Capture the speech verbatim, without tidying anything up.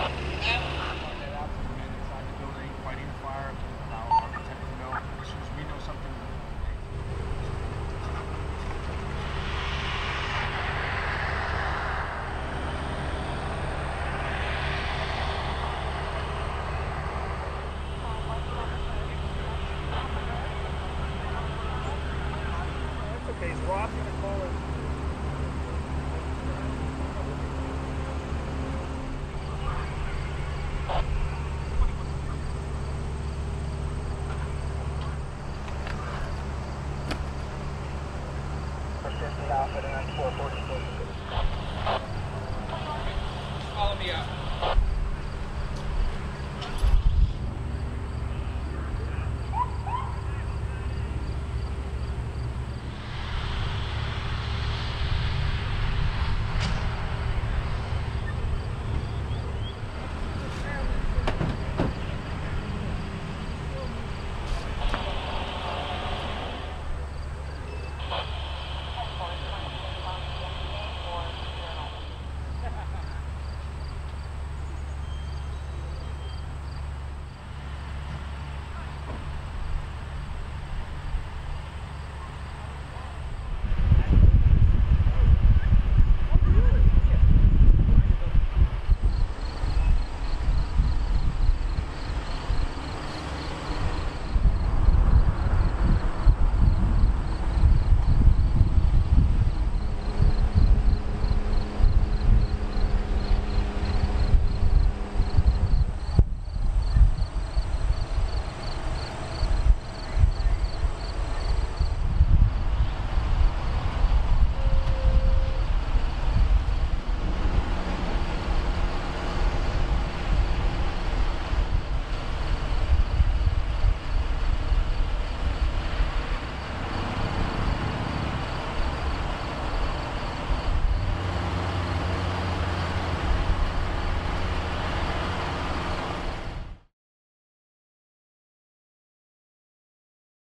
Find that out from the men inside the building fighting the fire. Allow architect to know as soon as we know something. That's okay. It's Ross and Nicole. Follow me up.